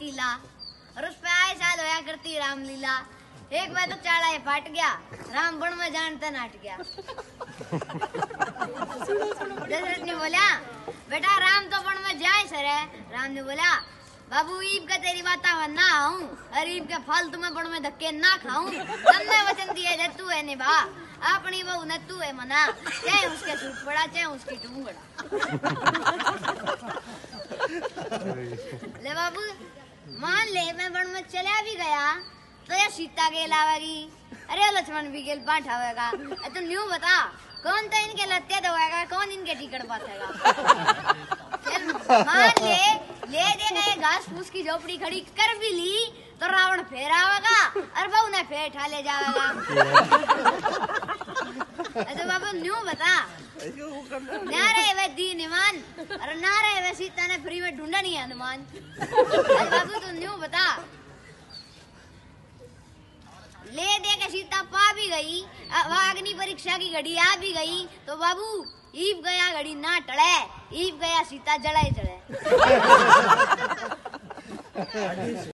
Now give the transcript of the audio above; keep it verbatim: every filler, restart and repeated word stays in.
टीला और उस पे आए साल होया करती रामलीला। एक बार तो चाड़ा ये फाट गया, राम बन में जानता नाट गया। दशरथ ने बोला बेटा राम तो बन में जाए सर है। राम ने बोला बाबू ईब का तेरी बात ना आऊं और ईब के फालतू में बड़ में धक्के ना खाऊं। तन्ने वचन दिए जे तू है निभा, अपनी बहू ने तू है मना, चाहे उसके सूट पड़ा चाहे उसकी टूंगड़ा। ले बाबू मान ले मैं बन में चला भी गया तो ये सीता के लावेगी, अरे लक्ष्मण भी गेल बांटा होगा। तो न्यू बता कौन तो इनके लत्ते दबाएगा, कौन इनके टिकट पासेगा। मान ले ले देगा ये घास फूस की झोपड़ी खड़ी कर भी ली तो रावण फेर आवेगा और बहू ने फेर ठा ले जाएगा। तो बाबू न्यू बता ना रहे वे दीन ईमान और ना रहे वे सीता ने फ्री में ढूंढा नहीं हनुमान। बाबू तू न्यू बता ले दे के सीता पा भी गई, अग्नि परीक्षा की घड़ी आ भी गई तो बाबू ईब गया घड़ी ना टले, ईब गया सीता जड़े जड़े।